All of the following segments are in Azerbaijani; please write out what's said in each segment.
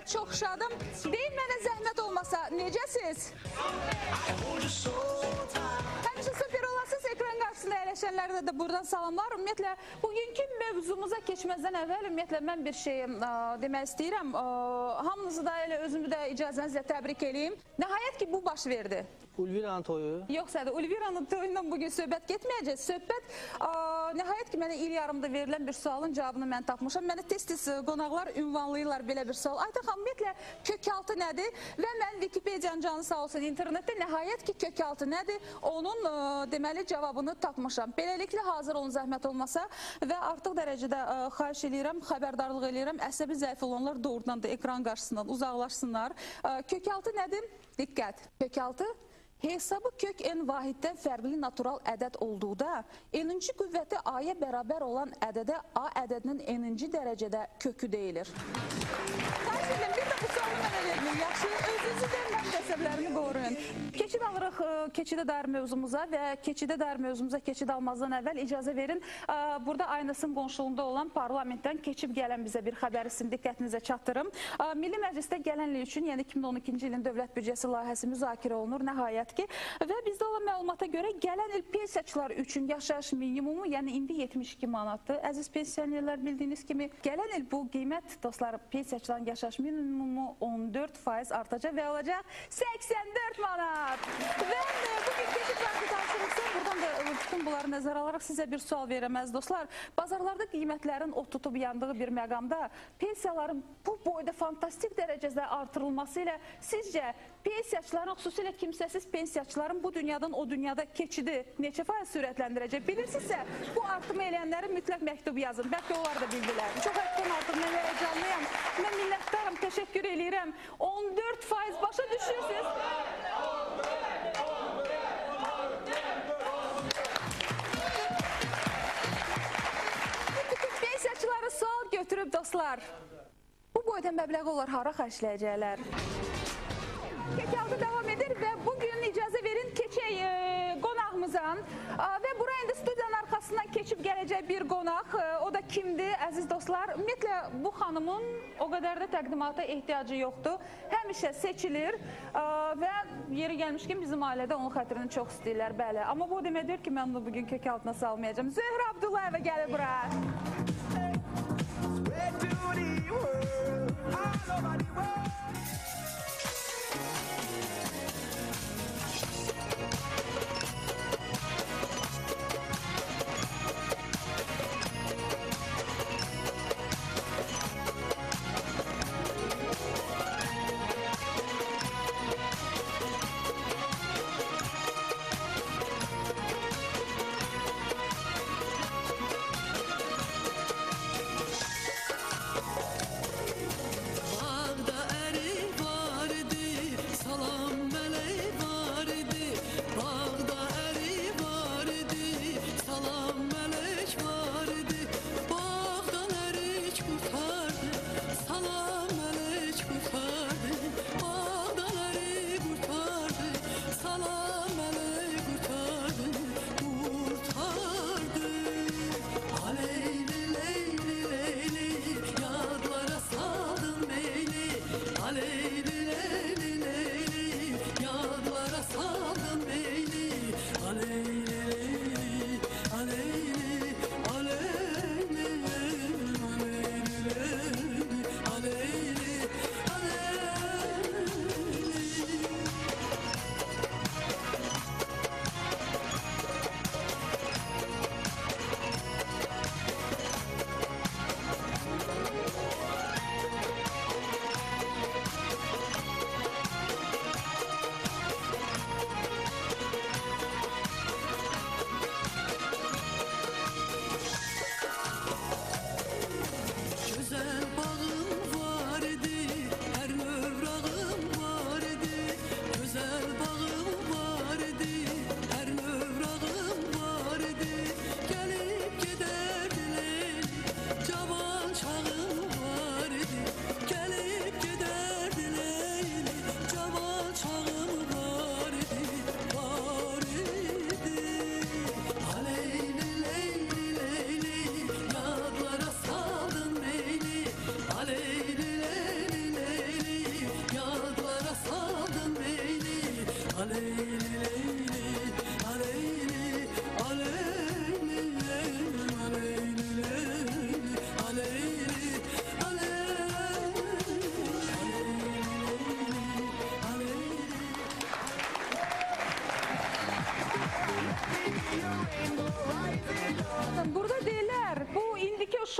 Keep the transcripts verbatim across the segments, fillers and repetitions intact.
çox şadım. Deyin mənə zəhmət olmasa, necəsiz? Həmişə super olasınız. Ekran qarşısında əyləşənlərdə də buradan salamlar. Ümumiyyətlə, bugünkü mövzumuza keçməzdən əvvəl, ümumiyyətlə, mən bir şey demək istəyirəm. Hamınızı da elə özümü də icazənizlə təbrik edeyim. Nəhayət ki, bu baş verdi. Ulviranın toyu. Yoxsa da Ulviranın toyundan bugün söhbət getməyəcək. Söhbət, nəhayət ki, mənə il yarımda verilən bir sualın cavabını mən tapmışam. Mənə tez-tez qonaqlar ünvanlayırlar belə bir sual. Aytən xanım, ümumiyyətlə, kökaltı nədir? Və mən Wikipediyanın canı sağ olsun internetdə nəhayət ki, kökaltı nədir? Onun deməli cavabını tapmışam. Beləliklə, hazır olun zəhmət olmasa və artıq dərəcədə xahiş edirəm, xəbərdarlıq edirəm. Əsəbi zəif olanlar doğrudan da ekran qarşısından uzaqlaşsınlar. Kökaltı nədir? Diqqət. Kökaltı hesabı kök n vahiddən fərqli natural ədəd olduqda, n-ci qüvvəti a-ya bərabər olan ədədə a ədədinin n-ci dərəcədə kökü deyilir. Xahiş edirəm, bir də bu sualı mənə verin. Yaxşı, özünüzü də mən qəsəblərini qoruyun. Keçid alırıq keçidə dair mövzumuza və keçidə dair mövzumuza keçid almazdan əvvəl icazə verin. Burada Aynasın qonşuluğunda olan parlamentdən keçib gələn bizə bir xəbəri sizin diqqətinizə çatdırım. Milli Məclisdə gələn il üçün, yəni iki min on ikinci ilin dövlət büdcəsi layihəsi müzakirə olunur, nəhayət ki. Və bizdə olan məlumata görə gələn il pensiyaçılar üçün yaşayış minimumu, yəni indi yetmiş iki manatdır. Əziz pensionerlər, bildiyiniz kimi, gələn il bu qiymət, dostlar, pensiyaçıların yaşayış minimumu on dörd faiz artacaq və olacaq səksən dörd manat. Və bugün keçid vaxtı tartışırıqsa, buradan da bütün bunları nəzərə alaraq sizə bir sual verəməz, dostlar. Bazarlarda qiymətlərin ot tutub yandığı bir məqamda pensiyaların bu boyda fantastik dərəcədə artırılması ilə sizcə pensiyaçıların, xüsusilə kimsəsiz pensiyaçıların bu dünyadan o dünyada keçidi neçə faiz sürətləndirəcək? Bilirsinizsə, bu artımı eləyənləri mütləq məktub yazın. Bəlkə onlar da bildilər. Çox həddən artıq mən həyəcanlıyam. Mən minnətdarım, təşəkkür eləyirəm. on dörd faiz başa düşürsünüz. Bütün pensiyaçıları sual götürüb, dostlar. Bu boyda məbləği onlar hara xərcləyəcəklər? Kökaltı davam edir və bugün icazə verin keçək e, qonağımıza və buraya indi studiyanın arxasından keçib gələcək bir qonaq. E, o da kimdir, əziz dostlar? Ümumiyyətlə, bu xanımın o qədər də təqdimata ehtiyacı yoxdur. Həmişə seçilir e, və yeri gəlmişkən bizim ailədə onun xətrini çox istəyirlər, bəli. Amma bu demək deyir ki, mən onu bugün kökaltına salmayacağım. Zöhrə Abdullayeva gəlir bura.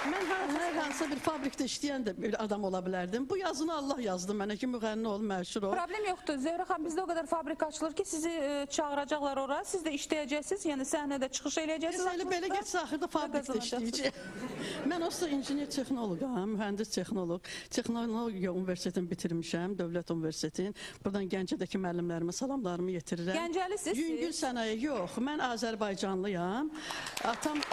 Mən hər, hər hansısa bir fabrikdə işləyən də bir adam ola bilərdim. Bu yazını Allah yazdı mənə ki, müğənni ol, məşhur ol. Problem yoxdur. Zöhrə xanım, bizdə o qədər fabrika açılır ki, sizi e, çağıracaqlar ora, siz də işləyəcəksiniz, yəni səhnədə çıxış eləyəcəksiniz. Elə belə getsə axırda fabrikdə işləyəcək. Mən olsa injiner texnoloqam, mühəndis texnoloq. Texnologiya universitetini bitirmişəm, Dövlət Universitetini. Buradan Gəncədəki müəllimlərimə salamlarımı yetirirəm. Gəncəlisiniz siz? Yüngül sənaye yox, mən Azərbaycanlıyam. Atam...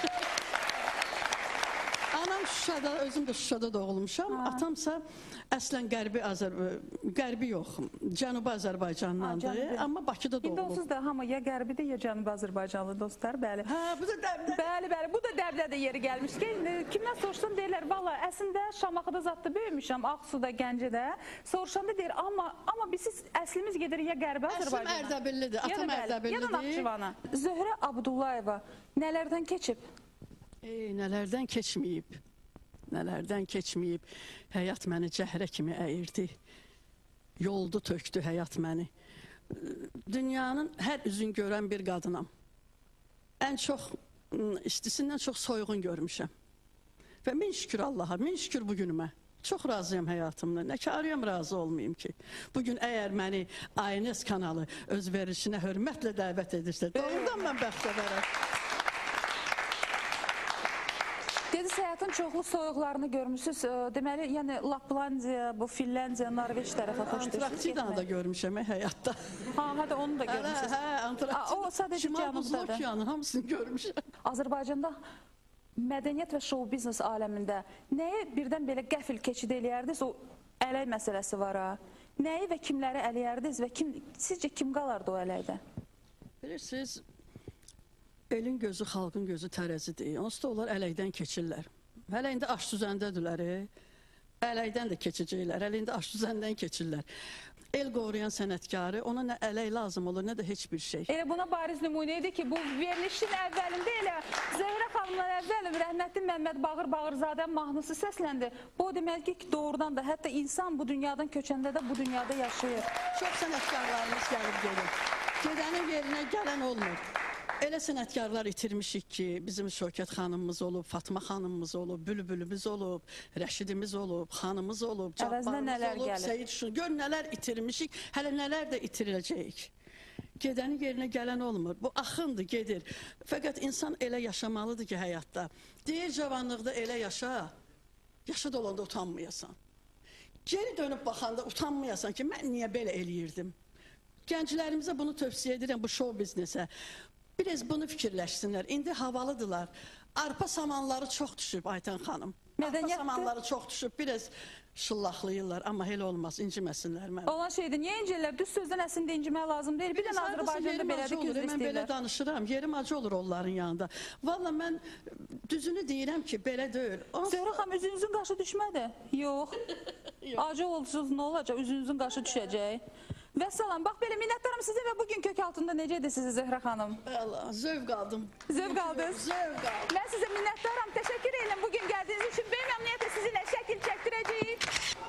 Anam Şuşada, özüm də Şuşada doğulmuşam. Ha. Atamsa əslən qərbi Azər qərbi yox, Cənubi Azərbaycandandır, amma Bakıda doğulub. İndi onsuz da hamı ya qərbidir, ya Cənubi Azərbaycanlı dostlar, bəli. Hə, bu da dəbdə. Bəli, bəli, bu da dəbdədə yeri gəlmiş ki, kimdən soruşsam deyirlər, valla əslində Şamaxıda zadda böyümüşəm, Ağsuda, Gəncədə. Soruşanda deyir, amma amma biz siz əslimiz gedir ya qərbi Azərbaycana. Əslim Ərdəbillidir, atam Ərdəbillidir. Ya da Naxçıvana. Zöhrə Abdullayeva nələrdən keçib? Ey, nələrdən keçməyib, nələrdən keçməyib, həyat məni cəhrə kimi əyirdi, yoldu tökdü həyat məni. Dünyanın hər üzün görən bir qadınam. Ən çox, istisindən çox soyğun görmüşəm. Və min şükür Allaha, min şükür bugünümə. Çox razıyam həyatımla, nə ki arıyam razı olmayayım ki. Bugün əgər məni A N S kanalı öz verilişinə hörmətlə dəvət edirsə, doğrudan mən bəxtəvərəm. Dediniz, həyatın çoxlu soyuqlarını görmüşsünüz. Deməli, yəni Laplandiya, bu Finlandiya, Norveç tərəfə xoşdur. Antarktidanı da görmüşəm həyatda. Ha, hə də onu da görmüşsünüz. Hə, Antarktida. O sadəcə Şimal Buzlu Okeanı, hamısını görmüşəm. Azərbaycanda mədəniyyət və şou biznes aləmində nəyi birdən belə qəfil keçid eləyərdiniz? O ələk məsələsi var ha. Nəyi və kimləri ələyərdiniz və kim, sizcə kim qalardı o ələkdə? Bilirsiniz, elin gözü, xalqın gözü tərəzidir. Onsuz da onlar ələkdən keçirlər. Hələ indi aş düzəndədirlər, ələkdən də keçəcəklər, hələ indi aş düzəndən keçirlər. El qoruyan sənətkarı, ona nə ələk lazım olur, nə də heç bir şey. Elə buna bariz nümunə idi ki, bu verilişin əvvəlində elə Zöhrə xanımdan əvvəl rəhmətli Məmməd Bağır-Bağırzadənin mahnısı səsləndi. Bu deməli ki, doğrudan da hətta insan bu dünyadan köçəndə də bu dünyada yaşayır. Çox sənətkarlarımız gəlib gelir. Gedənin yerinə gələn olmur. Elə sənətkarlar itirmişik ki, bizim Şökət xanımımız olub, Fatma xanımımız olub, Bülbülümüz olub, Rəşidimiz olub, xanımız olub, Cabbarımız olub, Seyid Şun. Gör nələr itirmişik, hələ nələr də itiriləcəyik. Gedənin yerinə gələn olmur. Bu axındır, gedir. Fəqət insan elə yaşamalıdır ki, həyatda. Deyir, cavanlıqda elə yaşa, yaşa dolanda utanmayasan. Geri dönüb baxanda utanmayasan ki, mən niyə belə eləyirdim? Gənclərimizə bunu tövsiyə edirəm, bu şou biznesə. Biraz bunu fikirləşsinlər. İndi havalıdırlar. Arpa samanları çox düşüb Aytən xanım. Arpa samanları çox düşüb, biraz şıllaqlayırlar. Amma elə olmaz, inciməsinlər mənə. Olan şeydir, niyə incirlər? Düz sözdən əslində incimək lazım deyil. Bir də Azərbaycanda belədir ki, üzr istəyirlər. Mən belə danışıram, yerim acı olur onların yanında. Valla mən düzünü deyirəm ki, belə deyil. Zöhrə xanım, üzünüzün qaşı düşmədi? Yox. Acı olsuz nə olacaq? Üzünüzün qaşı düşəcək. Və salam, bax belə minnətdarım sizə və bugün kök altında necədir sizi Zöhrə xanım? Allah, zövq aldım. Zövq aldınız? Zövq aldım. Mən sizə minnətdaram, təşəkkür edirəm bugün gəldiyiniz üçün. Böyük məmnuniyyətlə sizinlə şəkil çəkdirəcəyik.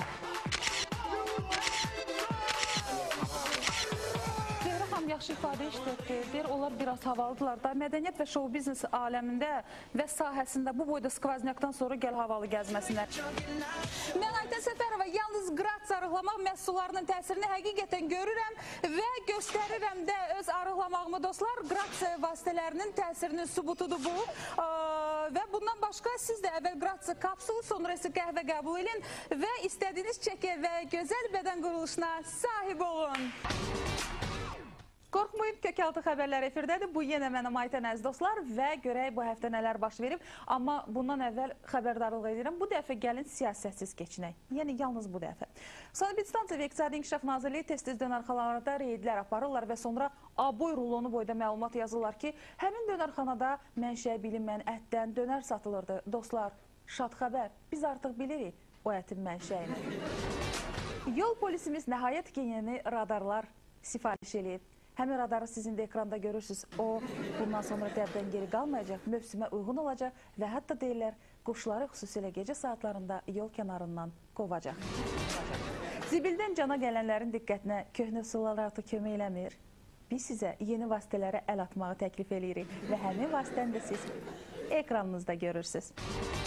Zöhrə xanım yaxşı ifadə işlətdir. Deyir, onlar biraz havalıdırlar da. Mədəniyyət və şou biznes aləmində və sahəsində bu boyda skvaznyakdan sonra gəl havalı gəzməsinlər. Mən Aytən Səfərova yalnız qrats arıqlamaq məhsullarının təsirini həqiqətən görürəm və göstərirəm də öz arıqlamağımı dostlar. Qrats vasitələrinin təsirinin sübutudur bu. Və bundan başqa siz də əvvəl qrats kapsulu, sonra isə qəhvə qəbul edin və istədiyiniz çəkə və gözəl bədən quruluşuna sahib olun. Qorxmayın, Kökaltı xəbərlər efirdədir. Bu yenə mənəm Aytən əziz dostlar və görək bu həftə nələr baş verib. Amma bundan əvvəl xəbərdarlıq edirəm. Bu dəfə gəlin siyasətsiz keçinək. Yəni yalnız bu dəfə. Sanibistan və İqtisadi İnkişaf Nazirliyi tez-tez dönərxanalarda reydlər aparırlar və sonra aboy rulonu boyda məlumat yazırlar ki, həmin dönərxanada mənşə bilinməyən ətdən dönər satılırdı. Dostlar, şad xəbər. Biz artıq bilirik o ətin mənşəyini. Yol polisimiz nəhayət ki, yeni radarlar sifariş edib. Həmin radarı sizin də ekranda görürsünüz. O, bundan sonra dəbdən geri qalmayacaq, mövsümə uyğun olacaq və hətta deyirlər, quşları xüsusilə gecə saatlarında yol kənarından qovacaq. Zibildən cana gələnlərin diqqətinə köhnə sular artıq kömək eləmir. Biz sizə yeni vasitələrə əl atmağı təklif edirik və həmin vasitəni də siz ekranınızda görürsünüz.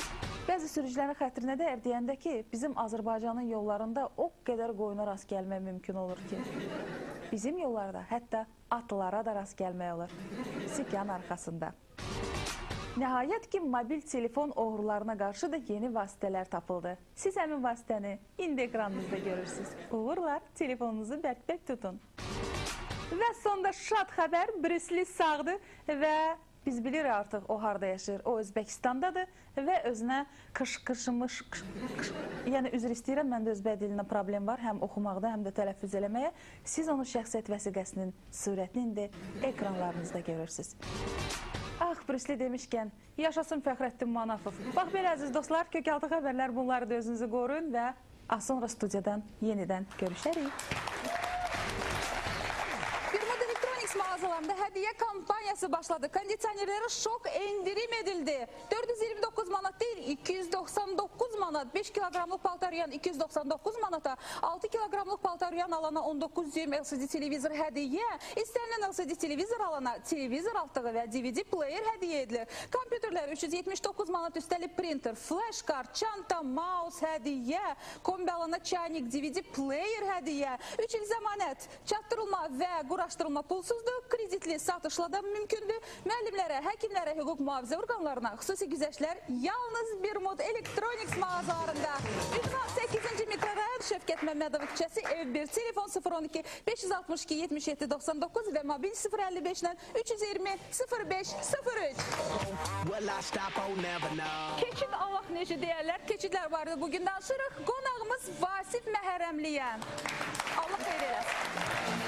Bəzi sürücülərin xətrinə dəyər deyəndə ki, bizim Azərbaycanın yollarında o qədər qoyuna rast gəlmək mümkün olur ki, bizim yollarda hətta atlara da rast gəlmək olur. Sikyan arxasında. Nəhayət ki, mobil telefon oğrularına qarşı da yeni vasitələr tapıldı. Siz həmin vasitəni indi ekranınızda görürsünüz. Uğurlar, telefonunuzu bərk-bərk tutun. Və sonda şad xəbər, Brüsli sağdır və biz bilirik artıq o harada yaşayır. O Özbəkistandadır və özünə qış-qışmış, yəni üzr istəyirəm, məndə özbək dilində problem var, həm oxumaqda, həm də tələffüz eləməyə. Siz onun şəxsiyyət vəsiqəsinin surətini indi ekranlarınızda görürsünüz. Ah, Brüsli demişkən, yaşasın Fəxrəddin Manafov. Bax, belə əziz dostlar, Kökaltı xəbərlər bunları da özünüzü qoruyun və az sonra studiyadan yenidən görüşərik. Mağazalarında hədiyyə kampanyası başladı. Kondisionerlərə şok endirim edildi. dörd yüz iyirmi doqquz manat değil, iki yüz doxsan doqquz manat. beş kiloqramlıq paltaryan iki yüz doxsan doqquz manata, altı kiloqramlıq paltaryan alana on doqquz yüz iyirmi L C D televizor hədiyyə, istənilən L C D televizor alana televizor altlığı və D V D player hədiyyə edilir. Kompüterlər üç yüz yetmiş doqquz manat, üstəlik printer, flash kart, çanta, mouse hədiyyə, kombi alana çaynik, D V D player hədiyyə, üç il zəmanət, çatdırılma və quraşdırılma pulsuzdur. Kreditli satışla da mümkündür. Müəllimlərə, həkimlərə, hüquq mühafizə orqanlarına xüsusi güzəştlər yalnız Birmud Electronics mağazalarında. Ünvan səkkizinci mikrorayon Şəfqət Məmmədov küçəsi, ev bir, telefon sıfır on iki beş yüz altmış iki yetmiş yeddi doxsan doqquz və mobil sıfır əlli beş ilə üç yüz iyirmi sıfır beş sıfır üç. Keçid Allah necə deyərlər, keçidlər vardı. Bugün danışırıq. Qonağımız Vasif Məhərrəmliyə. Allah xeyir eləsin.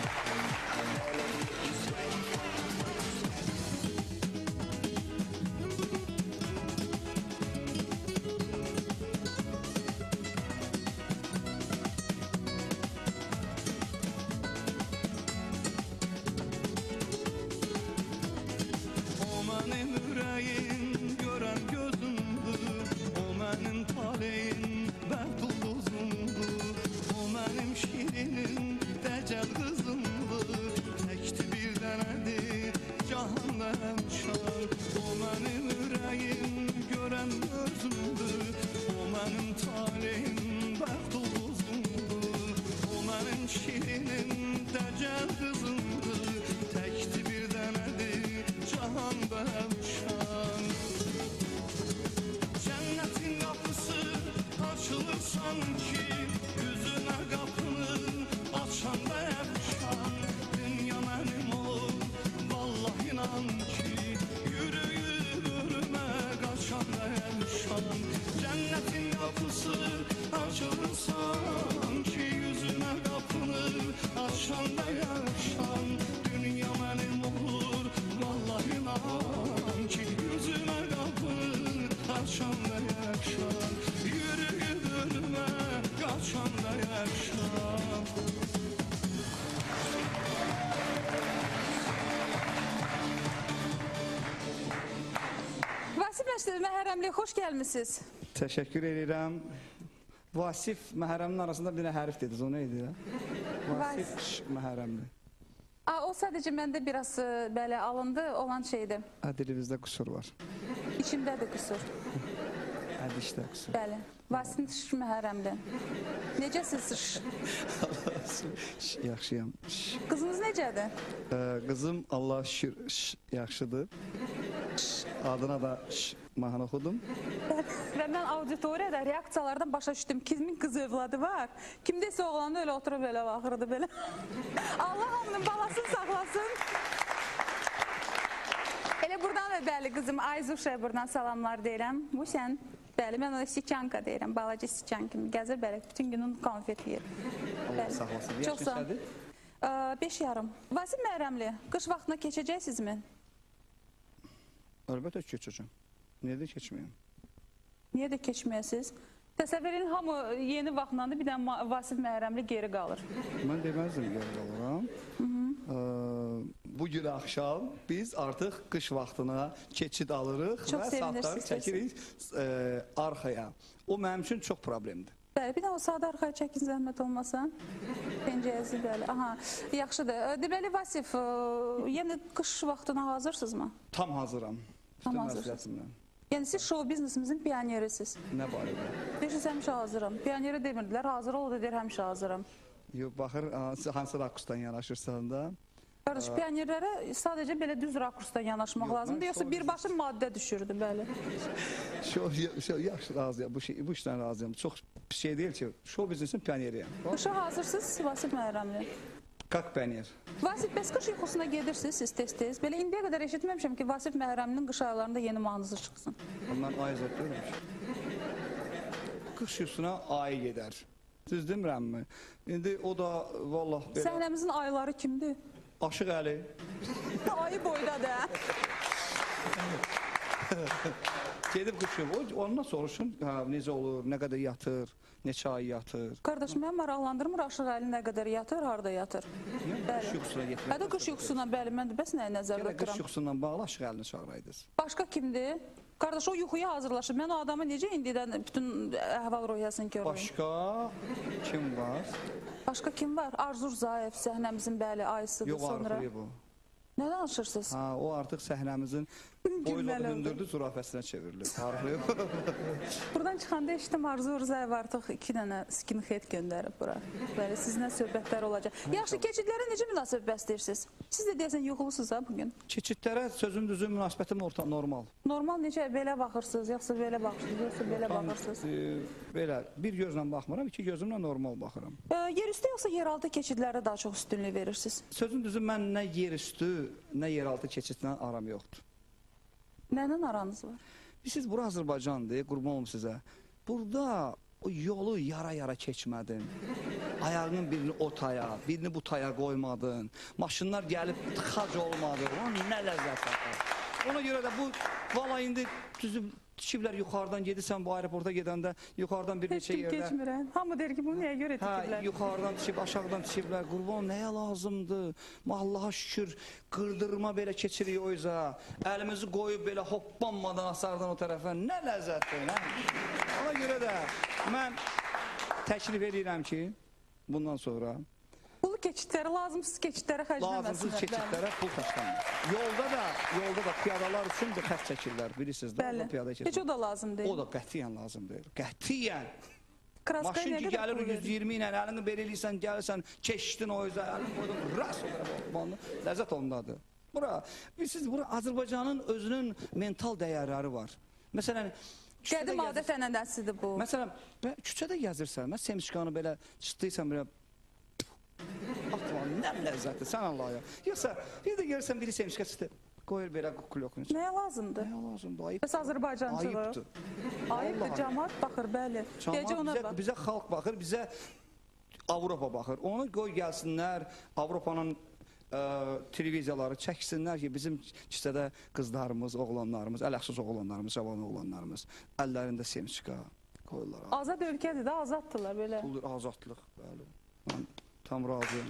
Məhərrəmli, xoş gəlmişsiniz. Təşəkkür edirəm. Vasif Məhərrəmin arasında bir hərf dediniz, o nə idi? Vasif Məhərrəmli. O sadəcə məndə biraz belə alındı olan şeydir. Dilimizdə qüsur var. İçimdədir qüsur. Ədişdə qüsur. Bəli. Vasif Məhərrəmli. Necəsiz? Yaxşıyam. Qızınız necədir? Qızım Allah şükür yaxşıdır. Adına da mahnı oxudum. Və mən auditoriyada reaksiyalardan başa düşdüm. Kimin qız övladı var? Kimdəsə oğlanı öyle oturub belə baxırdı belə. Allah hamının balasını saxlasın. Elə buradan da bəli qızım Ayzuşaya buradan salamlar deyirəm. Bu sən, bəli mən ona Siçanka deyirəm. Balaca Siçan kimi gəzir belə bütün günün konfet yeyir. Allah saxlasın. Çox sağ olun. beş yarım. Vasif Məhərrəmli, qış vaxtına keçəcəksizmi? Əlbəttə keçəcəm. Niyə də keçməyəm? Niyə də keçməyəsiz? Təsəvvürin hamı yeni vaxtlandı, bir dənə Vasif Məhərrəmli geri qalır. Mən deməzdim geri qalıram. Bu gün axşam biz artıq qış vaxtına keçid alırıq və saatları çəkirik arxaya. O mənim üçün çox problemdir. Bəli, bir də o saat arxaya çəkin zəhmət olmasa. Pencəyəsi bəli. Aha, yaxşıdır. Deməli Vasif, yəni qış vaxtına hazırsınızmı? Tam hazıram. Tam hazırsınız. Yəni siz show biznesimizin pionerisiz. Nə barədə? Deyirsiniz həmişə hazıram. Pioneri demirdilər, hazır ol da deyir həmişə hazıram. Yox, baxır hansı, hansı rakursdan yanaşırsan da. Qardaş, pionerlərə sadəcə belə düz rakursdan yanaşmaq Yox, lazımdır, mən yoxsa show birbaşa maddə düşürdü, bəli. Şov, şov, yaxşı razıyam, bu, şey, bu işdən razıyam. Çox bir şey deyil ki, şov biznesin pioneriyəm. Qışa hazırsınız Vasif Məhrəmli. Kak pioner. Vasif, bəs qış yuxusuna gedirsiniz siz tez-tez. Belə indiyə qədər eşitməmişəm ki, Vasif Məhrəmlinin qış aylarında yeni mahnısı çıxsın. Ondan ay zət görmüş. Qış yuxusuna ay gedər. Düz demirəmmi? İndi o da vallah belə. Səhnəmizin ayları kimdir? Aşıq Əli. Ayı boydadır, hə? Gedib qış yuxu. Ondan soruşun, hə, necə olur, nə qədər yatır, neçə ay yatır. Qardaş, mən maraqlandırmır Aşıq Əli nə qədər yatır, harada yatır. Qış yuxusuna getmək. Hədə qış yuxusuna, bəli, mən də bəs nəyə nəzərdə Qış tuturam? yuxusundan bağlı Aşıq Əlini çağıraydınız. Başqa kimdir? Qardaş, o yuxuya hazırlaşır. Mən o adamı necə indidən bütün əhval-ruhiyyəsini görürüm? Başqa kim var? Başqa kim var? Arzur Zayev, səhnəmizin bəli, ayısıdır Yox, sonra. Arxuri bu. Nə danışırsınız? Ha, o artıq səhnəmizin boyladı hündürdü zürafəsinə çevrilir. Arxuri bu. Buradan çıxanda eşitdim Arzur Zayev artıq iki dənə skinhead göndərib bura. Bəli, sizinlə söhbətlər olacaq. Yaxşı, keçidlərə necə münasibət bəsləyirsiniz? Siz də deyəsən yuxulusunuz ha bugün. Keçidlərə sözüm düzüm münasibətim orta normal. Normal necə belə baxırsınız, yoxsa belə baxırsınız, yoxsa belə baxırsınız? E, belə bir gözlə baxmıram, iki gözümlə normal baxıram. E, yerüstü yoxsa yeraltı keçidlərə daha çox üstünlük verirsiniz? Sözüm düzüm mən nə yerüstü, nə yeraltı keçidlə aram yoxdur. Nəylə aranız var? Siz bura Azərbaycandır, qurban olum sizə. Burada o yolu yara-yara keçmədin. Ayağının birini o taya, birini bu taya qoymadın. Maşınlar gəlib tıxac olmadı. Onun nə ləzzət var. Ona görə də bu valla indi düzüb tikiblər yuxarıdan gedirsən bu aeroporta gedəndə yuxarıdan bir Heç neçə kim yerdə. keçmirəm. Hamı der ki, bunu nəyə görə Hə, tikiblər? yuxarıdan tikib, aşağıdan tikiblər. Qurban nəyə lazımdır? Allaha şükür qırdırma belə keçirik o yüzə. Əlimizi qoyub belə hoppanmadan asardan o tərəfə. Nə ləzzətdir, hə? Ona görə də mən təklif edirəm ki, bundan sonra Pulu keçidlərə, lazımsız keçidlərə xərcləməsinlər. lazımsız keçidlərə pul xərclənmir. Yolda da, yolda da piyadalar üçün də xərc çəkirlər, bilirsiniz də. Bəli, Piyada heç o da lazım deyil. O da qətiyyən lazım deyil. Qətiyyən. Kraskaya Maşın nə ki qədər gəlir pul yüz iyirmi ilə, əlini belə eləyirsən, gəlirsən, keçdin o üzə, əlini qoydun, rast olaraq, ləzzət ondadır. Bura, siz bura Azərbaycanın özünün mental dəyərləri var. Məsələn, Qədim adət ənənəsidir bu. Məsələn, küçədə gəzirsən, mən semiçkanı belə çıtdıysan, belə atma, nə ləzzətdir, sən Allah'a. Yoxsa, bir də görürsən, biri semiçka çıtdı, qoyur belə kuklokun üçün. Nəyə lazımdır? Nəyə lazımdır, ayıbdır. Bəs Azərbaycancılıq? Ayıbdır. Ayıbdır, cəmaat baxır, bəli. Gecə ona bizə, bax. bizə xalq baxır, bizə Avropa baxır. Onu qoy gəlsinlər, Avropanın ə, televiziyaları çəksinlər ki, bizim küçədə qızlarımız, oğlanlarımız, ələxsus oğlanlarımız, cavan oğlanlarımız əllərində semiçka qoyurlar. Azad ölkədir də, azaddırlar belə. Puldur, azadlıq, bəli. Mən tam razıyım.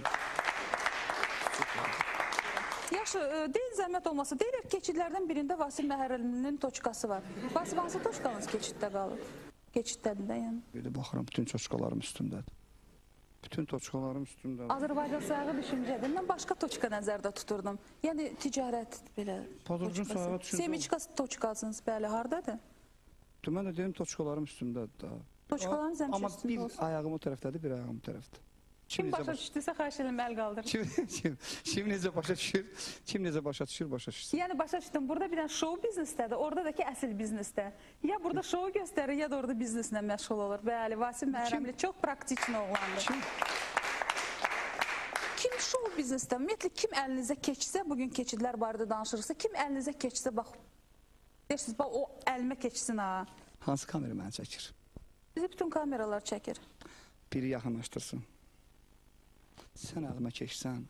Yaxşı, deyil zəhmət olmasa, deyirlər keçidlərdən birində Vasif Məhrəmlinin toçkası var. Vasif, hansı toçkanız keçiddə qalır? Keçidlədir də, yəni. Bir də baxıram, bütün toçkalarım üstündədir. Bütün toçkalarım üstündədir. Azərbaycan sayağı düşüncədir. Mən başqa toçka nəzərdə tuturdum. Yəni, ticarət, belə, Pazarcığın sayağı toçkası. düşüncə- Semiçka toçkasınız, bəli, haradadır? Mən də dedim, toçkalarım üstündədir da. Toçkalarınız həmişə Amma üstündə bir olsun. ayağım o tərəfdədir, bir ayağım bu tərəfdə. Kim necə başa baş- düşdüysə, xahiş edirəm, əl qaldırın. Kim, kim, kim necə başa düşür, kim necə başa düşür, başa düşsün. Yəni başa düşdüm, burada bir dənə show biznesdədir, orada da ki əsl biznesdə. Ya burada show göstərir, ya da orada bizneslə məşğul olur. Bəli, Vasif Məhrəmli çox praktikli oğlandır. Kim? Kim show biznesdə, ümumiyyətlə kim əlinizə keçsə, bugün keçidlər barədə danışırsa, kim əlinizə keçsə, bax, deyirsiniz, bax, o əlimə keçsin ha. Hansı kamera məni çəkir? Bizi bütün kameralar çəkir. Biri yaxınlaşdırsın. Sən əlimə keçsən,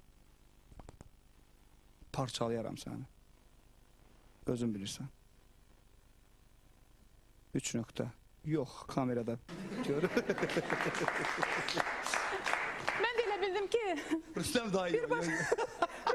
parçalayaram səni. Özün bilirsən. Üç nöqtə. Yox, kamerada. Gör. Mən də elə bildim ki, Rüstəm dayı. Bir baş-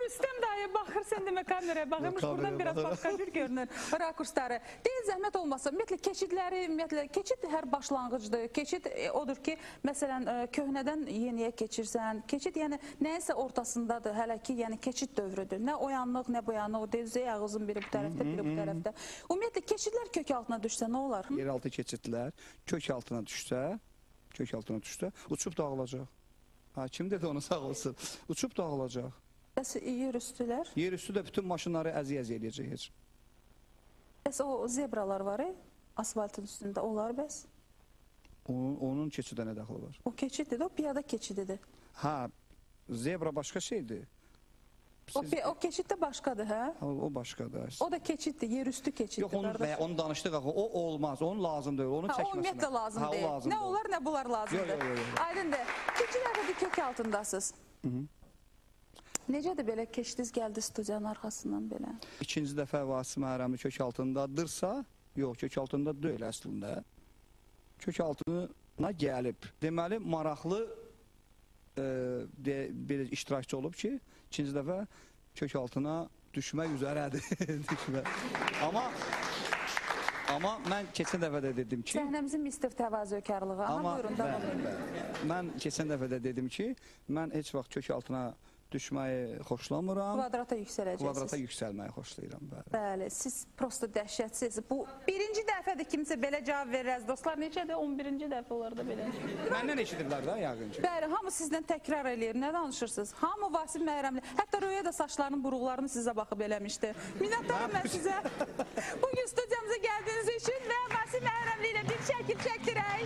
Rüstəm dayı baxır, sən demə kameraya baxırmış, Kameraya buradan biraz baxır. başqa cür görünür rakursları. Deyil, zəhmət olmasa, ümumiyyətlə keçidləri, ümumiyyətlə keçid hər başlanğıcdır. Keçid e, odur ki, məsələn, e, köhnədən yeniyə keçirsən, keçid yəni nəyəsə ortasındadır, hələ ki, yəni keçid dövrüdür. Nə oyanlıq, nə boyanlıq, deyil, ağzın biri bu tərəfdə, biri bu tərəfdə. Ümumiyyətlə, keçidlər kök altına düşsə nə olar? Yeraltı keçidlər kök altına düşsə, kök altına düşsə, uçub dağılacaq. Ha, kim dedi onu sağ olsun? Uçub dağılacaq. Bəs yer üstülər? Yer üstü də bütün maşınları əziyyət eləyəcək heç. Bəs o zebralar var, e? Asfaltın üstündə, onlar bəs? Onun, onun keçidə nə daxili var? O keçiddir, o piyada keçididir. Ha, zebra başqa şeydir. O, pe- o keçid də başqadır, hə? Ha, o başqadır. O da keçiddir, yer üstü keçiddir. Yox, onu, qardaş. və, onu danışdıq axı. O olmaz, onun lazım deyil, onun Ha, o çəkməsinə. ümumiyyətlə lazım ha, o deyil. lazım Nə deyil. olar, nə bunlar lazımdır. Yox, yox, yox, yox. Aydındır. İkinci dəfədir kök altındasınız. Hı -hı. Necədir belə keçdiniz, gəldi studiyanın arxasından belə? İkinci dəfə Vasif Məhrəmi kök altındadırsa, yox, kök altında deyil əslində. Kök altına gəlib. Deməli, maraqlı e, de, bir iştirakçı olub ki, ikinci dəfə kök altına düşmək üzərədir. Düşmək. Amma amma mən keçən dəfə də dedim ki, Səhnəmizin mister təvazökarlığı. Aha, amma buyurun, bəli, davam edin. bəli. Mən keçən dəfə də dedim ki, mən heç vaxt kök altına düşməyi xoşlamıram. Kvadrata yüksələcəksiniz. Kvadrata yüksəlməyi xoşlayıram. Bəli. Bəli, siz prosto dəhşətsiz. Bu birinci dəfədir kimsə belə cavab verəz. Dostlar, neçədir? on birinci dəfə olar da belə. Məndən eşidirlər də yəqin ki. Bəli, hamı sizdən təkrar eləyir. Nə danışırsınız? Hamı Vasif Məhrəmli. Hətta Röya da saçlarının buruqlarını sizə baxıb eləmişdi. Minnətdaram mən sizə. Bugün studiyamıza gəldiyiniz üçün və Vasif Məhrəmli ilə bir şəkil çəkdirək.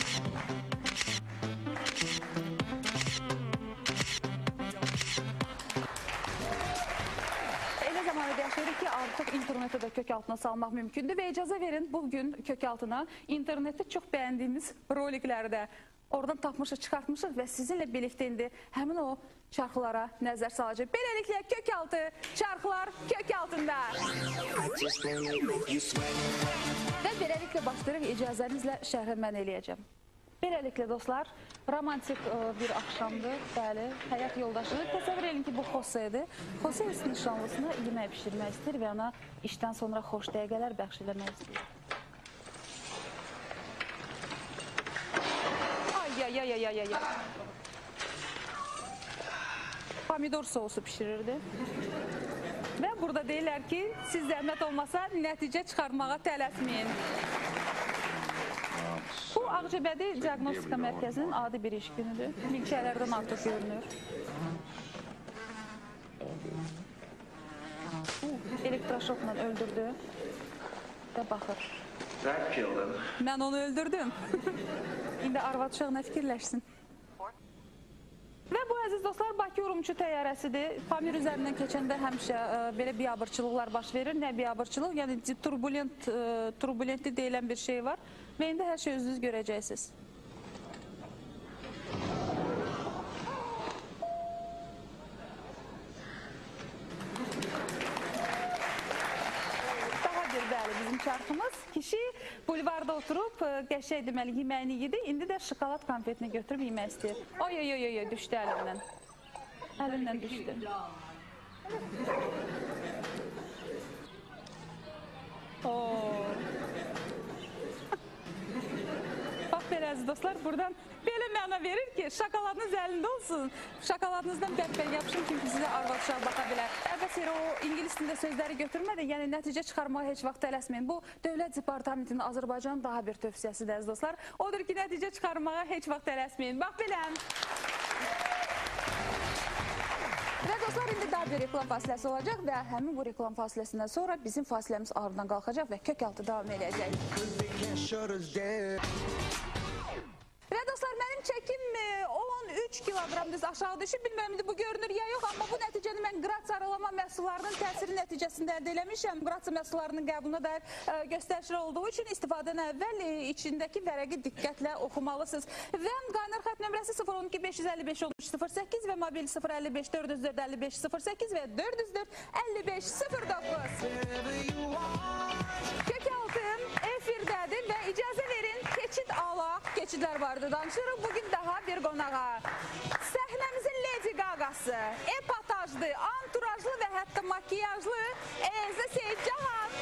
Elə zamanı yaşayırıq ki, artıq interneti də kök altına salmaq mümkündür və icazə verin, bugün kök altına internetdə çox bəyəndiyimiz rolikləri də oradan tapmışıq, çıxartmışıq və sizinlə birlikdə indi həmin o çarxlara nəzər salacaq. Beləliklə kök altı, çarxlar kök altında. Və beləliklə başlayırıq, icazənizlə şərhə mən eləyəcəm. Beləliklə dostlar, romantik ə, bir axşamdır, bəli, həyat yoldaşıdır. Təsəvvür edin ki, bu Xose idi. Xose öz nişanlısına yemək pişirmək istəyir və ona işdən sonra xoş dəqiqələr bəxş eləmək istəyir. Ay, ay, ay, ay, ay, ay. Pomidor sosu pişirirdi. Və burada deyirlər ki, siz zəhmət olmasa nəticə çıxarmağa tələsməyin. Bu Ağcabədi Diagnostika Mərkəzinin adi bir iş günüdür. Milçələrdən artıq görünür. Elektroşokla öldürdü və baxır. Mən onu öldürdüm. İndi arvad uşaq nə fikirləşsin? Və bu əziz dostlar, Bakı Urumçu təyyarəsidir. Pamir üzərindən keçəndə həmişə ə, belə biabırçılıqlar baş verir. Nə biabırçılıq? Yəni turbulent, ə, turbulentli deyilən bir şey var. Və indi hər şey özünüz görəcəksiniz. Daha bir bəli bizim çarxımız. Kişi bulvarda oturub qəşəng deməli yeməyini yedi. İndi də şokolad konfetini götürüb yemək istəyir. Oy oy oy oy düşdü əlindən. Əlindən düşdü. Oo. Bax belə əziz dostlar, buradan belə məna verir ki, şokoladınız əlində olsun. Şokoladınızdan bərk-bərk yapışın ki, sizə arvad uşaq baxa bilər. Əbəs yerə o ingilis dilində sözləri götürmədən, yəni nəticə çıxarmağa heç vaxt tələsməyin. Bu Dövlət Departamentinin Azərbaycanın daha bir tövsiyəsidir əziz dostlar. Odur ki, nəticə çıxarmağa heç vaxt tələsməyin. Bax belə. Və dostlar, indi daha bir reklam fasiləsi olacaq və həmin bu reklam fasiləsindən sonra bizim fasiləmiz ardından qalxacaq və kök altı davam edəcək. Və dostlar, mənim çəkim on üç kiloqram düz aşağı düşüb, bilmirəm indi bu görünür ya yox, amma bu nəticəni mən qrats aralama məhsullarının təsiri nəticəsində əldə eləmişəm. Qrats məhsullarının qəbuluna dair göstərişlər olduğu üçün istifadədən əvvəl içindəki vərəqi diqqətlə oxumalısınız. Və qaynar xətt nömrəsi sıfır on iki beş yüz əlli beş on üç sıfır səkkiz və mobil sıfır əlli beş dörd yüz dörd əlli beş sıfır səkkiz və dörd yüz dörd əlli beş sıfır doqquz. Kök altın efirdədir və icazə verin keçid alaq, keçidlər vardı danışırıq. Bugün daha bir qonağa. Səhnəmizin Lady Gagası, epatajlı, anturajlı makiyajlı Elza Seyidcahan.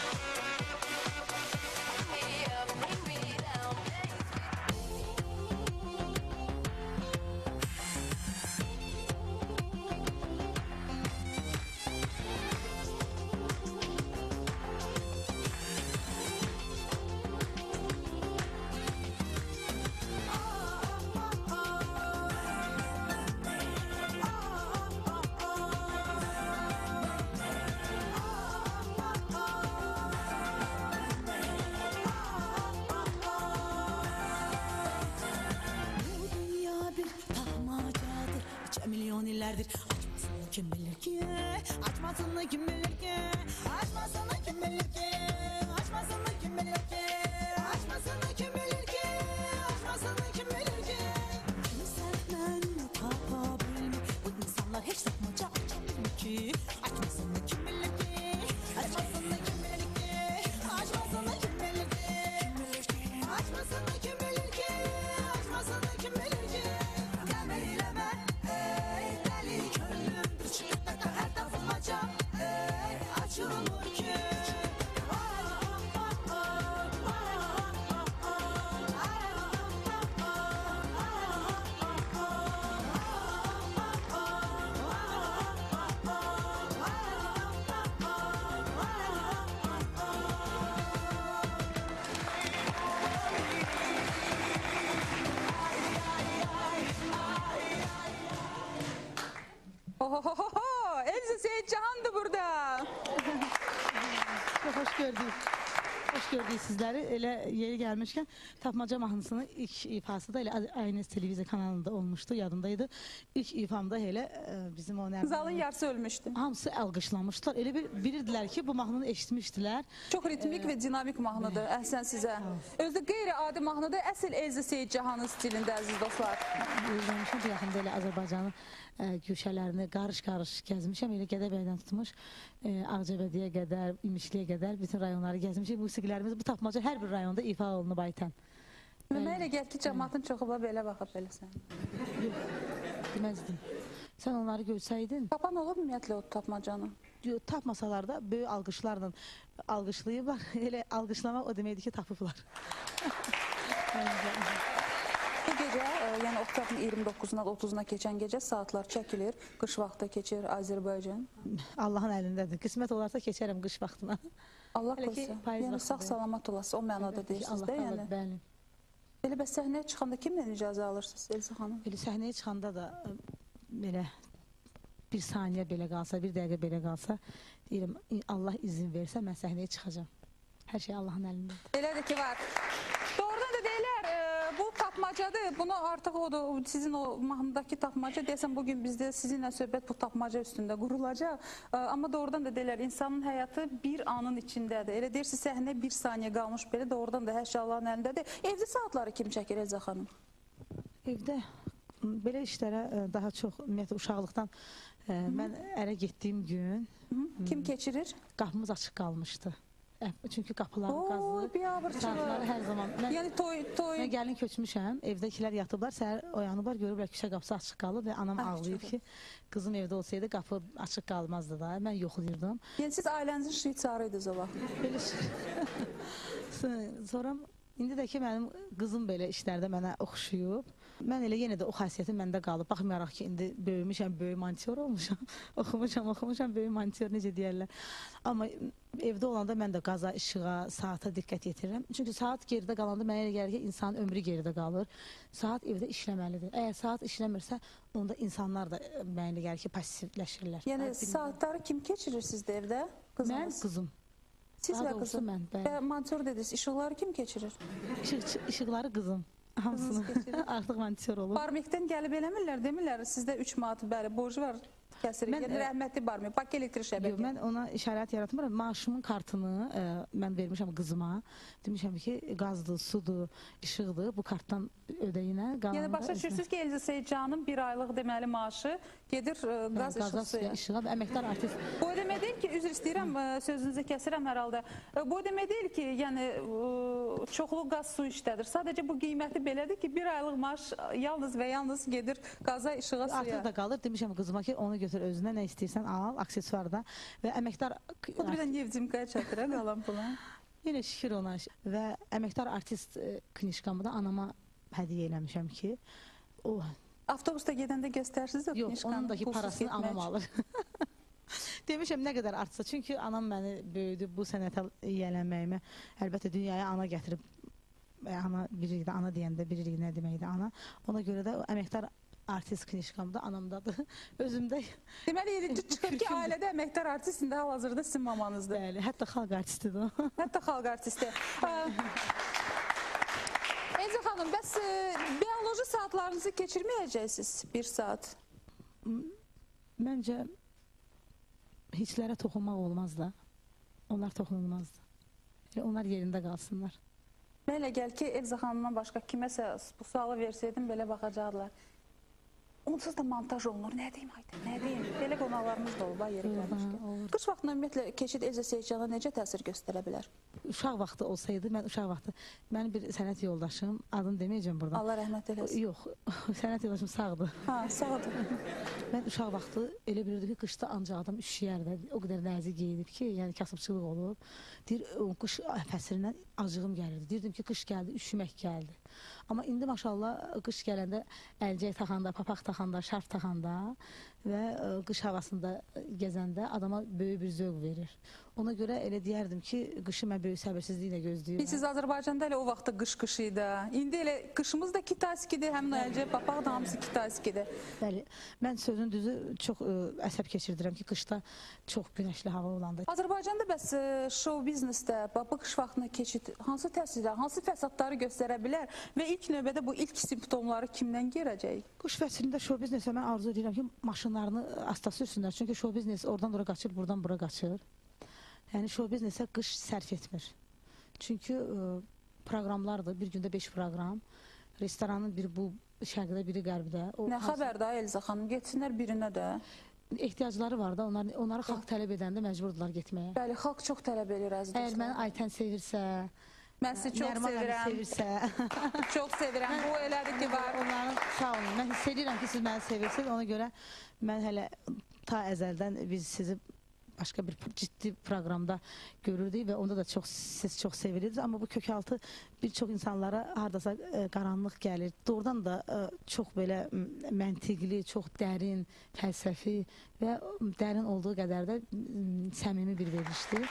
Milyon illerdir açmasını kim bilir ki, açmasını kim bilir ki, açmasını kim bilir ki, açmasını kim bilir ki, açmasını kim bilir ki, açmasını kim bilir ki. Kimi sevmen tapabilmek, bu insanlar hiç sapmaca açabilir ki, açmasını kim bilir ki, açmasını kim bilir ki, açmasını kim bilir ki, açmasını kim bilir ki, açmasını kim bilir ki. Gelmediler açılır ki Ohohoho, Elza Seyidcahan'dı burada. Çok hoş gördük. Hoş gördük sizleri. Elə yeri gelmişken Tapmaca mahnısının ilk ifası da elə aynı televizyon kanalında olmuştu, yadımdaydı. İlk ifamda elə e, bizim o nərmin... Zalın yarısı ölmüştü. Hamısı alqışlamışlar. Elə bir, bilirdilər ki, bu mahnını eşitmişdilər. Çox ritmik və dinamik mahnıdır, əhsən sizə. Özü qeyri-adi mahnıdır, əsl Elza Seyidcahan'ın stilində, əziz dostlar. Özləmişəm, bu yaxında elə Azərbaycanın e, güşələrini qarış-qarış gəzmişəm. Elə Gədəbəydən tutmuş, e, Ağcabədiyə qədər, İmişliyə qədər bütün rayonları gəzmişəm. Musiqilərimiz bu Tapmaca hər bir rayonda ifa olunub aytən. Mənə elə gəl ki, cəmatın çoxu belə baxıb belə sən. Deməzdim. Sən onları görsəydin, Papan olub ümumiyyətlə o Tapmacanı? tapmasalar da böyük alqışlarla alqışlayıblar. Elə alqışlamaq o deməkdir ki, tapıblar. Bu gecə, e, yəni oktyabrın iyirmi doqquzundan otuzuna keçən gecə saatlar çəkilir, qış vaxtı keçir Azərbaycan. Allahın əlindədir. Qismət olarsa keçərəm qış vaxtına. Allah Hələ ki, qoysa, payız yəni vaxtıdır. sağ-salamat olası, o mənada deyirsiniz də, yəni. Bəli. Elə bəs səhnəyə çıxanda kimdən icazə alırsınız Elza xanım? Belə səhnəyə çıxanda da ə, belə bir saniyə belə qalsa, bir dəqiqə belə qalsa, deyirəm, Allah izin versə mən səhnəyə çıxacağam. Hər şey Allahın əlindədir. Elədir ki, var. Doğrudan da deyirlər, e, bu tapmacadır. Bunu artıq o da sizin o mahnıdakı tapmaca deyəsən bugün bizdə sizinlə söhbət bu tapmaca üstündə qurulacaq. E, amma doğrudan da deyirlər, insanın həyatı bir anın içindədir. Elə deyirsiz səhnə bir saniyə qalmış belə, doğrudan da hər şey Allahın əlindədir. Evdə saatları kim çəkir Elza xanım? Evdə belə işlərə ə, daha çox ümumiyyətlə uşaqlıqdan ə, mən ərə getdiyim gün Hı? Kim keçirir? qapımız açıq qalmışdı. Ə, Çünki qapıları Oo, qazılır. biabırçılı. Saatları hər zaman. Mən, Yəni toy, toy. mən gəlin köçmüşəm, evdəkilər yatıblar, səhər oyanıblar, görüblər küçə qapısı açıq qalıb və anam Ah, ağlayıb çox ki, qızım evdə olsaydı qapı açıq qalmazdı da. Mən yoxlayırdım. Yəni siz ailənizin şvitsarıydınız o vaxt. Belə şey. Sonra indi də ki mənim qızım belə işlərdə mənə oxşuyub. Mən elə yenə də o xasiyyətim məndə qalıb. Baxmayaraq ki, indi böyümüşəm, böyük monitör olmuşam. oxumuşam, oxumuşam, böyük monitör necə deyərlər. Amma evdə olanda mən də qaza, işığa, saata diqqət yetirirəm. Çünki saat geridə qalanda mənə elə gəlir ki, insanın ömrü geridə qalır. Saat evdə işləməlidir. Əgər saat işləmirsə, onda insanlar da mənə elə gəlir ki, passivləşirlər. Yəni saatları kim keçirir sizdə evdə? Mən Qızınız? qızım. Siz Daha və doğrusu qızım. mən, bəli. Və monitör dediniz, işıqları kim keçirir? İşıq, işıqları qızım. Hamısını artıq monitör olub. Barmikdən gəlib eləmirlər, demirlər. Sizdə üç manat bəli borcu var. Kəsirik. Mən, Yəni e, rəhmətli Barmik, Bakı elektrik Yox, şəbəkə. mən ona işarət yaratmıram. Maaşımın kartını ə, mən vermişəm qızıma. Demişəm ki, qazdır, sudur, işıqdır. Bu kartdan ödəyinə. Yəni başa düşürsünüz ki, Elza Seyidcanın bir aylıq deməli maaşı gedir e, qaz Qaza işıq suya. suya, işığa və əməkdar artist. Bu o demək deyil ki, üzr istəyirəm, e, sözünüzü kəsirəm hər halda. E, Bu o demək deyil ki, yəni e, çoxlu qaz su işlədir. Sadəcə bu qiyməti belədir ki, bir aylıq maaş yalnız və yalnız gedir qaza, işığa, suya. Artıq da qalır. Demişəm qızıma ki, onu götür özünə nə istəyirsən al, aksesuarda və əməkdar O da bir də Nevcimkaya çatır, hə, qalan pula. yenə şükür ona və əməkdar artist e, knişkamı da anama hədiyyə eləmişəm ki, o Avtobusda gedəndə göstərsiniz o yox, knişkanı, onun da ki pulsuz parasını getmək anam üçün. alır. Demişəm nə qədər artsa, çünki anam məni böyüdü, bu sənətə yiyələnməyimə əlbəttə dünyaya ana gətirib, e, ana bilirik də, ana deyəndə bilirik nə deməkdir ana. Ona görə də o əməkdar artist knişkamda anamdadır, özümdə. Deməli, yedinci çıxır ki, ailədə əməkdar artist indi hal-hazırda sizin mamanızdır. Bəli, hətta xalq artistidir o. Hətta xalq artisti. Elza xanım, bəs e, bioloji saatlarınızı keçirməyəcəksiniz bir saat? Məncə hisslərə toxunmaq olmaz da. Onlar toxunulmazdı. Elə onlar yerində qalsınlar. Mən elə gəl ki, Elza xanımdan başqa kiməsə bu sualı versəydim, belə baxacaqlar. Onsuz da montaj olunur. Nə deyim, haydi, nə deyim? Belə qonaqlarımız da olub, yeri gəlmişkən. Qış vaxtında ümumiyyətlə keçid Elza Seyidcana necə təsir göstərə bilər? Uşaq vaxtı olsaydı, mən uşaq vaxtı, mənim bir sənət yoldaşım, adını deməyəcəm buradan. Allah rəhmət eləsin. Yox, sənət yoldaşım sağdır. Ha, sağdır. Mən uşaq vaxtı elə bilirdim ki, qışda ancaq adam üşüyər də, o qədər nəzik geyinib ki, yəni kasıbçılıq olub. Deyir, o qış fəsirindən acığım gəlirdi. Deyirdim ki, qış gəldi, üşümək gəldi. Amma indi maşallah qış gələndə əlcək taxanda, papaq taxanda, şarf taxanda və ə, qış havasında gəzəndə adama böyük bir zövq verir. Ona görə elə deyərdim ki, qışı mən böyük səbirsizliklə gözləyirəm. Biz siz Azərbaycanda elə o vaxtda qış-qış idi. İndi elə qışımız da kitayskidir, həmin əlcək, papaq da hamısı kitayskidir. Bəli, mən sözün düzü çox ə, əsəb keçirdirəm ki, qışda çox günəşli hava olanda. Azərbaycanda bəs ə, şou biznesdə bu qış vaxtına keçid hansı təsirlər, hansı fəsadları göstərə bilər və ilk növbədə bu ilk simptomları kimdən görəcək? Qış fəslində şou biznesə mən arzu edirəm ki, maşınlarını asta sürsünlər. Çünki şou biznes oradan ora qaçır, buradan bura qaçır. Yəni şou biznesə qış sərf etmir. Çünki ə, proqramlardır, bir gündə beş proqram. Restoranın biri bu şərqdə, biri qərbdə. O Nə xəbər da Elza xanım, getsinlər birinə də. ehtiyacları var da, onlar, onları xalq tələb edəndə məcburdular getməyə. Bəli, xalq çox tələb edir əziz Əgər dostlar. məni Aytən sevirsə, Mən sizi çox Nərman məni sevirəm. sevirsə, Çox sevirəm. Bu elədir ki, var. onların sağ olun. Mən hiss edirəm ki, siz məni sevirsiniz. Ona görə mən hələ ta əzəldən biz sizi başqa bir ciddi proqramda görürdük və onda da çox siz çox sevirirdiniz. Amma bu kökaltı bir çox insanlara hardasa e, qaranlıq gəlir. Doğrudan da e, çox belə m, məntiqli, çox dərin, fəlsəfi və dərin olduğu qədər də m, səmimi bir verilişdir.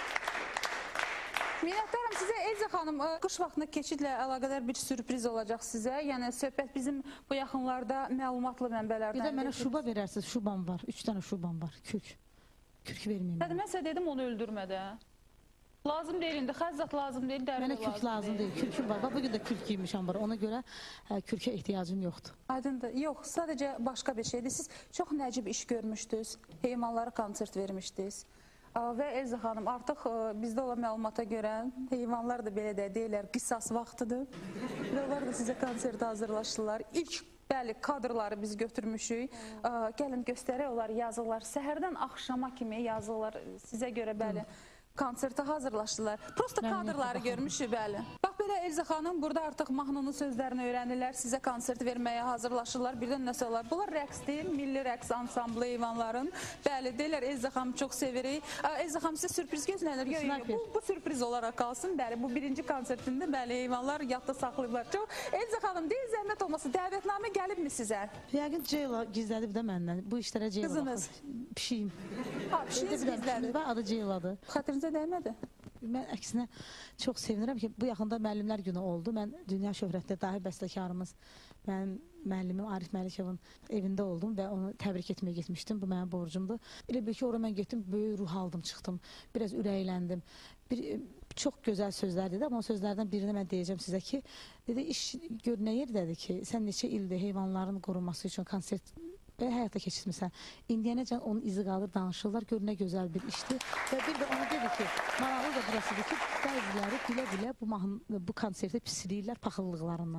Minnətdaram sizə Elza xanım, ə, qış vaxtında keçidlə əlaqədar bir sürpriz olacaq sizə. Yəni söhbət bizim bu yaxınlarda məlumatlı Bir mənbələrdən. də mənə şuba verərsiniz, şubam var. Üç dənə şubam var, kürk. Kürk verməyim. Nədir, mən sizə dedim onu öldürmədə. Lazım deyil indi, xəzzat lazım deyil, dərli Mənə kürk lazım deyil, kürküm var. Bax, bugün də kürk giymişəm var. Ona görə hə, kürkə ehtiyacım yoxdur. Aydındır. Yox, sadəcə başqa bir şeydir. Siz çox nəcib iş görmüşdünüz, heyvanlara konsert vermişdiniz. Ə, Və Elza xanım, artıq ə, bizdə olan məlumata görə heyvanlar da belə də deyirlər, qisas vaxtıdır. Və onlar da sizə konsertə hazırlaşırlar. İlk bəli, kadrları biz götürmüşük. Ə, Gəlin göstərək, onlar yazırlar. Səhərdən axşama kimi yazırlar sizə görə bəli. Konsertə hazırlaşdılar. Prosta Mən kadrları baxım. görmüşük, bəli. Bax belə Elza xanım burada artıq mahnının sözlərini öyrənirlər, sizə konsert verməyə hazırlaşırlar. Birdən nəsə olar. Bunlar rəqs deyil, milli rəqs ansamblı heyvanların. Bəli, deyirlər Elza xanım çox sevirik. Ə, Elza xanım sizə sürpriz gözlənir. Yo, yo, yo, bu, bu sürpriz olaraq qalsın. Bəli, bu birinci konsertində bəli heyvanlar yadda saxlayıblar. Çox. Elza xanım, deyil zəhmət olmasa dəvətnamə gəlibmi sizə? Yəqin Ceyla gizlədib də məndən. Bu işlərə Ceyla Qızınız. baxır. Pişiyim. Ha, pişiniz Bir dənə bizlədir. pişiyim var, adı Ceyladır. Xətrinizə dəymədi? Mən əksinə çox sevinirəm ki, bu yaxında müəllimlər günü oldu. Mən dünya şöhrətli dahi bəstəkarımız, mənim müəllimim Arif Məlikovun evində oldum və onu təbrik etməyə getmişdim. Bu mənim borcumdur. Elə bil ki, oraya mən getdim, böyük ruh aldım, çıxdım. Biraz ürəkləndim. Bir çox gözəl sözlər dedi, amma o sözlərdən birini mən deyəcəm sizə ki, dedi, iş gör nə yerdədir ki, sən neçə ildir heyvanların qorunması üçün konsert və həyata keçirmirsən. İndiyənəcən onun izi qalır, danışırlar, gör nə gözəl bir işdir. Və bir də ona dedi ki, maraqlı da burasıdır ki, bəziləri bilə-bilə bu, bu konsertə pisləyirlər paxıllıqlarından.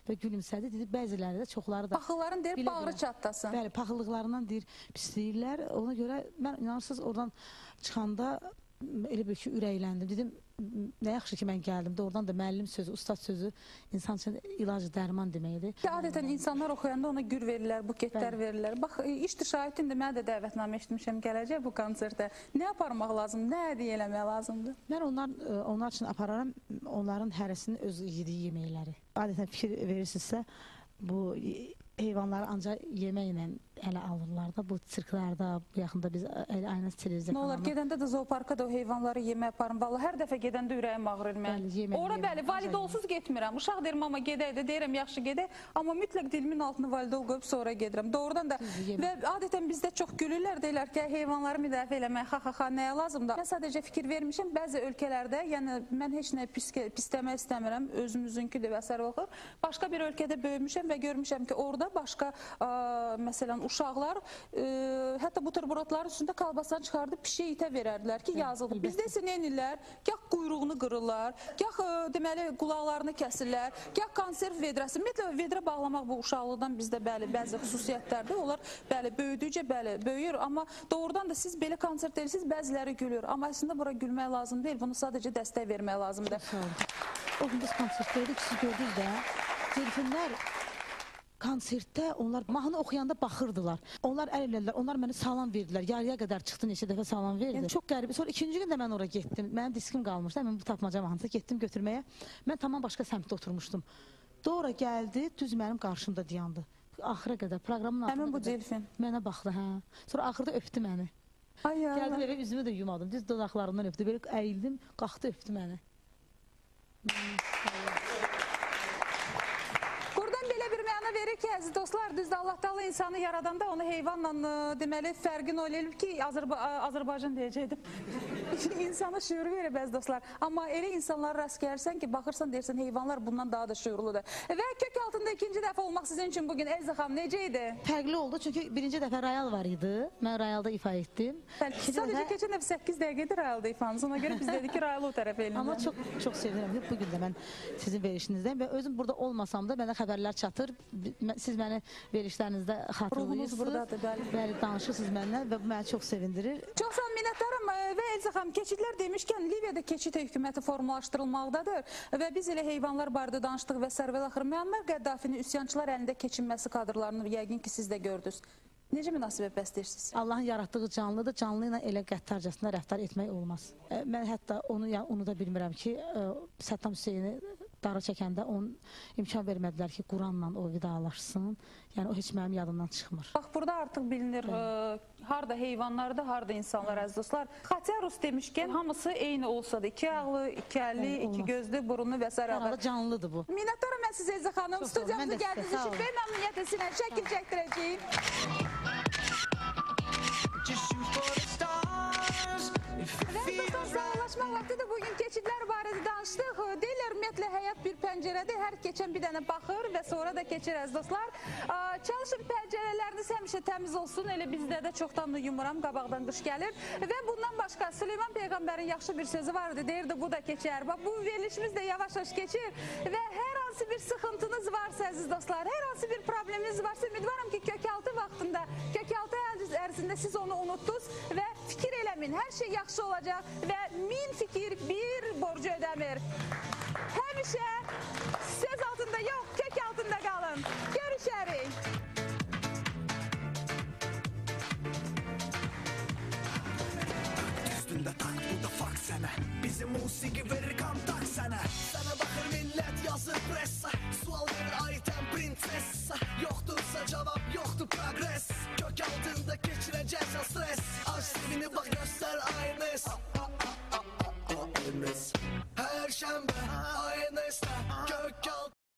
və gülümsədi. Dedi, bəziləri də, çoxları da. Paxılların deyir, bilə-bilə. bağrı çatlasın. Bəli, paxıllıqlarından deyir, pisləyirlər. Ona görə mən inanırsınız oradan çıxanda elə bir ki, ürəkləndim. Dedim, nə yaxşı ki, mən gəldim. Doğrudan da müəllim sözü, ustad sözü insan üçün ilacı, dərman deməkdir. Adətən insanlar oxuyanda ona gür verirlər, buketlər Bəli. verirlər. Bax, işdir şahidindir, mən də dəvətnamə etmişəm, gələcək bu konsertə. Nə aparmaq lazımdır, nə hədiyyə eləmək lazımdır? Mən onlar, onlar üçün apararam onların hərəsinin öz yediyi yeməkləri. Adətən fikir verirsinizsə, bu heyvanları ancaq yeməklə hələ alırlar da, bu sirklarda, bu yaxında biz aynı televiziya Nə olar, kanalına- gedəndə də zooparka da o heyvanları yemək aparım. Vallahi hər dəfə gedəndə ürəyim ağrır mən. Bəli, yemək, Ora yemək, bəli, ancaq validolsuz getmirəm. Uşaq deyirəm, amma gedək də, deyirəm, yaxşı gedək. Amma mütləq dilimin altını validol qoyub sonra gedirəm. Doğrudan da Düzdür, və adətən bizdə çox gülürlər, deyirlər ki, heyvanları müdafiə eləmək, xa-xa-xa, nəyə lazımdır? Mən sadəcə fikir vermişəm, bəzi ölkələrdə, yəni mən heç nə pis, pisləmək istəmirəm, özümüzünküdür və s. oxur. Başqa bir ölkədə böyümüşəm və görmüşəm ki, orada başqa, ə, məsələn, uşaqlar ə, hətta buterbrotların üstündə kalbasanı çıxardıb pişiyə itə verərdilər ki, yazılır. Bizdə isə nə edirlər? Gah quyruğunu qırırlar, gah ə, deməli qulaqlarını kəsirlər, gah konserv vedrəsi. Ümumiyyətlə vedrə bağlamaq bu uşaqlıqdan bizdə bəli bəzi xüsusiyyətlərdir. Onlar bəli böyüdükcə bəli böyüyür, amma doğrudan da siz belə konsert edirsiniz, bəziləri gülür. Amma əslində bura gülmək lazım deyil, bunu sadəcə dəstək vermək lazımdır. Sağ olun. O gün biz konsertdəydik, siz gördünüz də, telefonlar konsertdə onlar mahnı oxuyanda baxırdılar. Onlar əl elədilər, onlar mənə salam verdilər. Yarıya qədər çıxdı, neçə dəfə salam verdi. Yəni, çox qəribə. Sonra ikinci gün də mən ora getdim. Mənim diskim qalmışdı. Mən bu tapmaca mahnısı getdim götürməyə. Mən tamam başqa səmtdə oturmuşdum. Sonra gəldi, düz mənim qarşımda dayandı. Axıra qədər, proqramın Həmin axırına bu qədər Celfin. Mənə baxdı, hə. Sonra axırda öpdü məni. Ay ya. Gəldim evə, üzümü də yumadım. Düz dodaqlarımdan öpdü. Belə əyildim, qalxdı, öpdü məni. Buradan belə bir məna verir ki, əziz dostlar, düzdür, Allah Taala insanı yaradanda onu heyvanla ə, deməli fərqini o eləyib ki, Azərba Azərbaycan deyəcəkdim. İnsana şüur verir bəzi dostlar. Amma elə insanlara rast gəlirsən ki, baxırsan deyirsən heyvanlar bundan daha da şüurludur. Və kök altında ikinci dəfə olmaq sizin üçün bugün Elza xanım necə idi? Fərqli oldu çünki birinci dəfə Royal var idi. Mən Royalda ifa etdim. Bəli, İkinci sadəcə dəfə- keçən dəfə səkkiz dəqiqədir Royalda ifanız. Ona görə biz dedik ki, Royal o tərəfə eləyək. Amma çox çox sevinirəm ki, bugün də mən sizin verişinizdəyim və özüm burada olmasam da mənə xəbərlər çatır. Mə- Siz məni verişlərinizdə xatırlayırsınız. buradadır, bəli. Bəli, danışırsınız mənimlə və bu məni çox sevindirir. Çox sağ olun, minnətdaram ə, və Elza xanım, keçidlər demişkən Liviyada keçid hökuməti formalaşdırılmaqdadır və biz elə heyvanlar barədə danışdıq və sərvəl axır Müəmmər Qəddafinin üsyançılar əlində keçinməsi kadrlarını yəqin ki siz də gördünüz. Necə münasibət bəsləyirsiniz? Allahın yaratdığı canlıdır, canlı ilə elə qəddarcasına rəftar etmək olmaz. E, Mən hətta onu ya, onu da bilmirəm ki, e, Saddam Hüseyni dara çəkəndə onun imkan vermədilər ki, Quranla o vidalaşsın. Yəni o heç mənim yadımdan çıxmır. Bax, burada artıq bilinir, ə, harda heyvanlardır, harda insanlar, əziz dostlar. Xatirus demişkən, hamısı eyni olsa da, iki ağlı, iki əlli, Bəli, iki olmaz. gözlü, burunlu və s. Hər halda canlıdır bu. Minnətdaram mən sizə Elza xanım. Çox sağ olun, mən Studiyamıza də sizə, gəldiniz sağ üçün olun. və məmnuniyyətlə sinə şəkil çəkdirəcəyim. Və dostlar, sağlaşmaq vaxtıdır. Bugün keçidlər barədə danışdıq. Deyirlər, ümumiyyətlə, həyat bir pəncərədir. Hər keçən bir dənə baxır və sonra da keçir, əziz dostlar. Aa, Çalışın pəncərələriniz həmişə təmiz olsun. Elə bizdə də çoxdan da yumuram, qabaqdan qış gəlir. Və bundan başqa Süleyman Peyğəmbərin yaxşı bir sözü vardı. Deyirdi, bu da keçər. Bax, bu verilişimiz də yavaş-yavaş keçir. Və hər hansı bir sıxıntınız varsa, əziz dostlar, hər hansı bir probleminiz varsa, ümidvaram ki, kökaltı vaxtında, kökaltı ərzində siz onu unutdunuz və fikir eləmin. Hər şey yaxşı olacaq və min fikir bir borcu ödəmir. Həmişə söz altında yox, kök altında qalın. Görüşərik. Üstünde tank bu da fak sene. Bizim musiki verir kantak sene. Sana bakır millet yazır pressa. Sual verir item princessa. Yoktursa cevap yoktu progress. Kök altında geçireceğiz o stres. Aç sevini bak göster aynıs. Aynıs. Her şembe aynıs.